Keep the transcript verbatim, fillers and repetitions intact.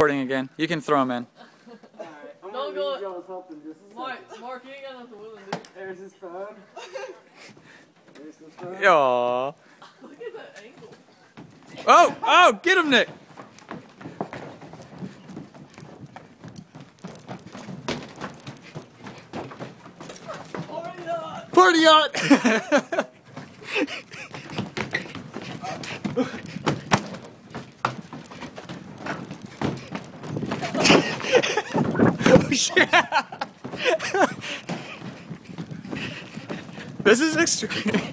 recording again. You can throw them in. Alright, I'm Don't gonna go- need y'all's help in just a Mark, second. Mark, you ain't got nothing willing, dude. There's his phone. There's his phone. Aww. Look at that angle. Oh! Oh! Get him, Nick! Party on! Party on! Oh shit! This is extreme.